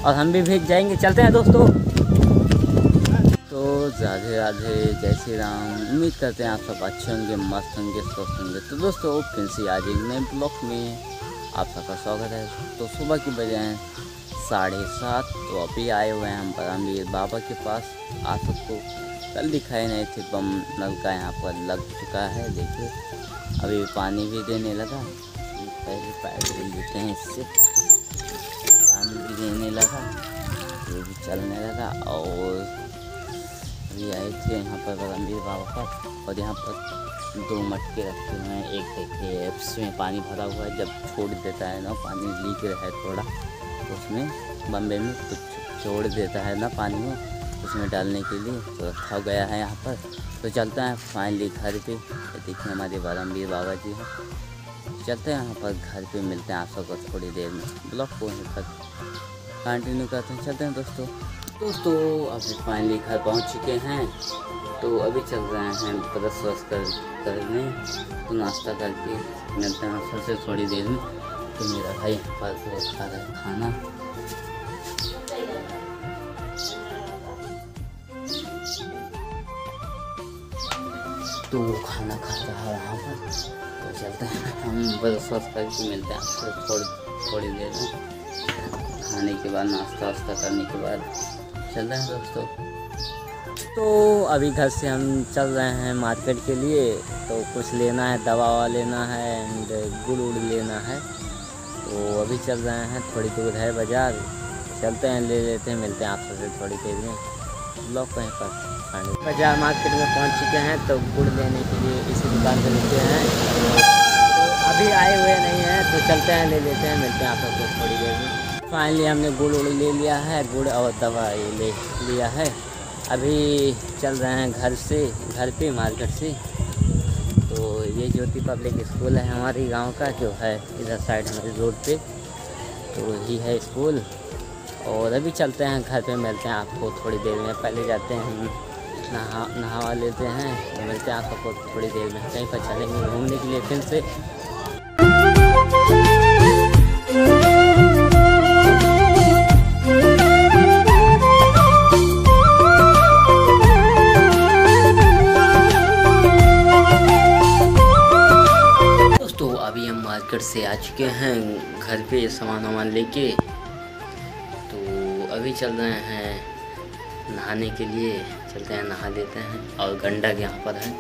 और हम भी भीग जाएंगे। चलते हैं दोस्तों। तो राधे राधे, जय श्री राम। उम्मीद करते हैं आप सब अच्छे होंगे, मस्त होंगे, स्वस्थ होंगे। तो दोस्तों फिर से आज एक नए ब्लॉग में आप सबका स्वागत है। तो सुबह की बजे हैं 7:30। तो अभी आए हुए हैं हम परमवीर बाबा के पास। आप सबको कल दिखाए नहीं थे, बम नलका यहाँ पर लग चुका है। देखिए अभी पानी भी देने लगा। पहले पैर लेते हैं, इससे पानी भी देने लगा, ये भी चलने लगा। और अभी आए थे यहाँ पर परमवीर बाबा पर, और यहाँ पर 2 मटके रखे हुए हैं। एक देखिए इसमें पानी भरा हुआ है, जब छोड़ देता है ना पानी, लीक है थोड़ा, उसमें बम्बे में कुछ छोड़ देता है ना पानी में, उसमें डालने के लिए तो रखा गया है यहाँ पर। तो चलते हैं फाइनली घर पे। देखिए हमारे परमवीर बाबा जी हैं। चलते हैं यहाँ पर घर पे, मिलते हैं आप सबको थोड़ी देर में। ब्लॉग को यहीं तक कंटिन्यू करते हैं। चलते हैं दोस्तों। अभी फाइनली घर पहुँच चुके हैं। तो अभी चल रहे हैं ब्रश व्रश करने, तो नाश्ता करके मिलते हैं आप सबसे थोड़ी देर में। तो मेरा भाई यहाँ पर खा रहा है खाना। तो वो खाना खा रहा है यहाँ पर। तो चलते हैं हम ब्रश व्रश करके मिलते हैं आपसे थोड़ी देर में। खाने के बाद, नाश्ता वास्ता करने के बाद चल रहे हैं दोस्तों। तो अभी घर से हम चल रहे हैं मार्केट के लिए। तो कुछ लेना है, दवा ववा लेना है एंड गुड़ उड़ लेना है। तो अभी चल रहे हैं, थोड़ी दूर है बाज़ार। चलते हैं, ले लेते हैं, मिलते हैं आप सबसे थोड़ी देर में। ब्लॉग कहीं पर बाज़ार मार्केट में पहुंच चुके हैं। तो गुड़ लेने के लिए इसी दुकान से लेते हैं। तो अभी आए हुए नहीं हैं, तो चलते हैं, ले लेते हैं, मिलते हैं आप सबको थोड़ी देर में। फाइनली हमने गुड़ उड़ ले लिया है, गुड़ और दवा ये ले लिया है। अभी चल रहे हैं घर पे मार्केट से। तो ये ज्योति पब्लिक स्कूल है हमारे गांव का, जो है इधर साइड हमारी रोड पे, तो यही है स्कूल। और अभी चलते हैं घर पे, मिलते हैं आपको थोड़ी देर में। पहले जाते हैं नहावा लेते हैं, तो मिलते हैं आप सबको थोड़ी देर में। कहीं पर चलेंगे घूमने के लिए फिर से। अभी हम मार्केट से आ चुके हैं घर पे सामान वामान लेके। तो अभी चल रहे हैं नहाने के लिए। चलते हैं, नहा लेते हैं। और गंडक यहाँ पर है।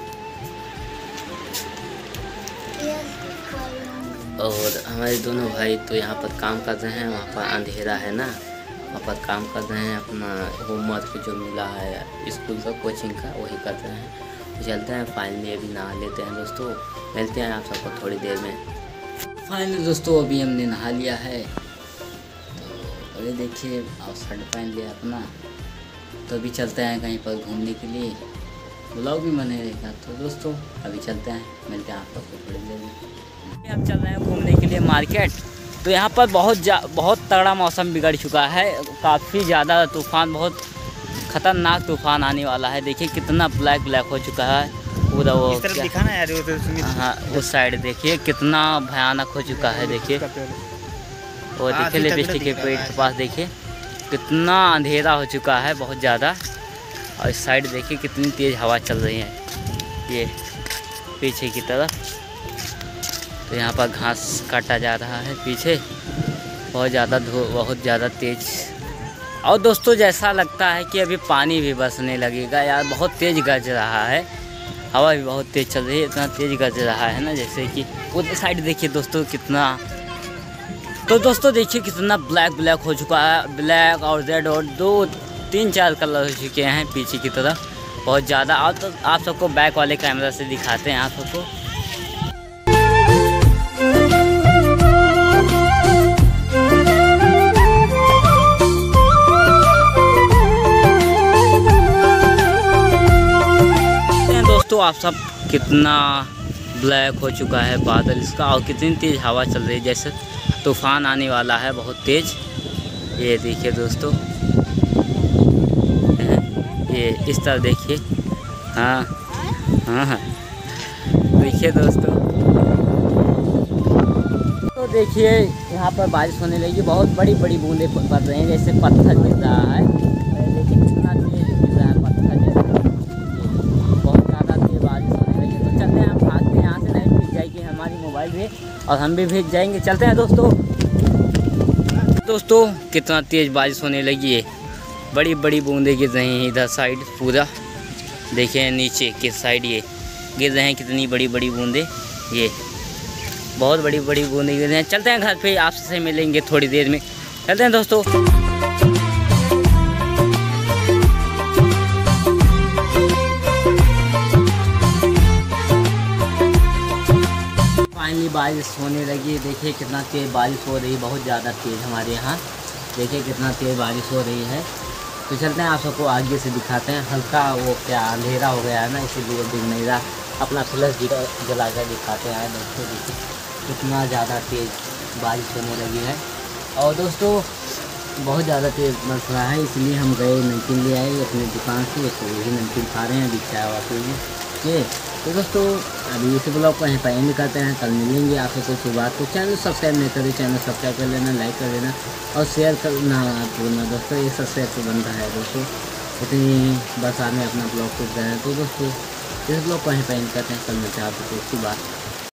और हमारे दोनों भाई तो यहाँ पर काम कर रहे हैं। वहाँ पर अंधेरा है ना, वहाँ पर काम कर रहे हैं। अपना होमवर्क जो मिला है स्कूल का, कोचिंग का, वही कर रहे हैं। तो चलते हैं फाइनली, अभी नहा लेते हैं दोस्तों। मिलते हैं आप सबको थोड़ी देर में। फाइनली दोस्तों अभी हमने नहा लिया है। तो अभी देखिए और शर्ट पहन लिया अपना। तो अभी चलते हैं कहीं पर घूमने के लिए, ब्लॉग भी बने रहेगा। तो दोस्तों अभी चलते हैं, मिलते हैं आप सबको थोड़ी देर में। हम चल रहे हैं घूमने के लिए मार्केट। तो यहाँ पर बहुत तगड़ा मौसम बिगड़ चुका है। काफ़ी ज़्यादा तूफ़ान, बहुत ख़तरनाक तूफ़ान आने वाला है। देखिए कितना ब्लैक हो चुका है पूरा। वो दिखाना यार, हाँ उस साइड देखिए कितना भयानक हो चुका है। देखिए वो देखिए लिपस्टिक के पेड़ के पास देखिए कितना अंधेरा हो चुका है, बहुत ज़्यादा। और इस साइड देखिए कितनी तेज़ हवा चल रही है, ये पीछे की तरफ। तो यहाँ पर घास काटा जा रहा है पीछे, बहुत ज़्यादा तेज़। और दोस्तों जैसा लगता है कि अभी पानी भी बरसने लगेगा यार। बहुत तेज़ गरज रहा है, हवा भी बहुत तेज़ चल रही है। इतना तेज़ गरज रहा है ना, जैसे कि उधर साइड देखिए दोस्तों कितना। तो दोस्तों देखिए कितना ब्लैक हो चुका है। ब्लैक और रेड और 2-3-4 कलर हो चुके हैं पीछे की तरफ, बहुत ज़्यादा। और तो आप सबको बैक वाले कैमरा से दिखाते हैं आप सबको। दोस्तों आप सब कितना ब्लैक हो चुका है बादल इसका, और कितनी तेज़ हवा चल रही है, जैसे तूफ़ान आने वाला है बहुत तेज़। ये देखिए दोस्तों, ये इस तरह देखिए। हाँ देखिए दोस्तों। तो देखिए यहाँ पर बारिश होने लगी, बहुत बड़ी बड़ी बूंदें पड़ रही हैं, जैसे पत्थर गिर रहा है। देखिए कितना तेज गिर रहा है पत्थर, जैसे बहुत ज़्यादा तेज बारिश होने लगी। तो चलते हैं, हम भागते हैं यहाँ से, नहीं भीग जाएगी हमारी मोबाइल भी और हम भी भीग जाएंगे। चलते हैं दोस्तों कितना तेज़ बारिश होने लगी है, बड़ी बड़ी बूंदें गिर रही हैं इधर साइड पूरा। देखिए नीचे किस साइड ये गिर रहे हैं, कितनी बड़ी बड़ी बूंदें, ये बहुत बड़ी बड़ी बूंदें गिर रहे हैं। चलते हैं घर पे, आपसे मिलेंगे थोड़ी देर में। चलते हैं दोस्तों। फाइनली बारिश होने लगी, देखिए कितना तेज़ बारिश हो रही है, बहुत ज़्यादा तेज़ हमारे यहाँ। देखिए कितना तेज़ बारिश हो रही है। तो चलते हैं, आप सबको आगे से दिखाते हैं। हल्का वो क्या अंधेरा हो गया है ना, इसीलिए दिख नहीं रहा। अपना फ्लैश जला कर दिखाते हैं दोस्तों। देखिए कितना ज़्यादा तेज़ बारिश होने लगी है और दोस्तों बहुत ज़्यादा तेज़ बरस रहा है, इसलिए हम गए नमकीन ले आए अपनी दुकान से। तो वही नमकीन खा रहे हैं, अभी चाय वाते हैं ये। तो दोस्तों अभी इस ब्लॉग को यहीं पर एंड करते हैं, कल मिलेंगे आपसे कोई सुबह। तो चैनल सब्सक्राइब नहीं करें, चैनल सब्सक्राइब कर लेना, लाइक कर लेना और शेयर करना भूलना दोस्तों। ये सबसे अच्छा बनता है दोस्तों, इतनी बरसात में अपना ब्लॉग को गए। तो दोस्तों इस ब्लॉग को यहीं पर एंड करते हैं, कल मिलते हैं आपको सुबह।